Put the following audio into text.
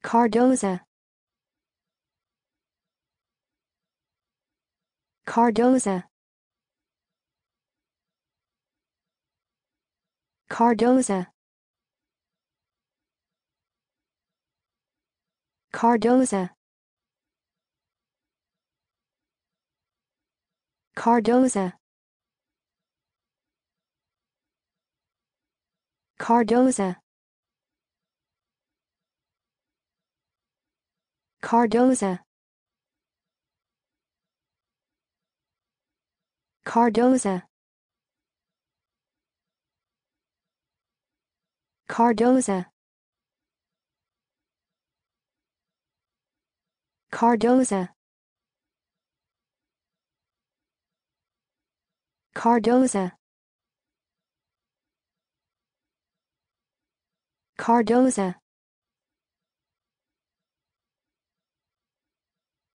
Cardoza, Cardoza, Cardoza, Cardoza, Cardoza, Cardoza, Cardoza, Cardoza, Cardoza, Cardoza, Cardoza, Cardoza,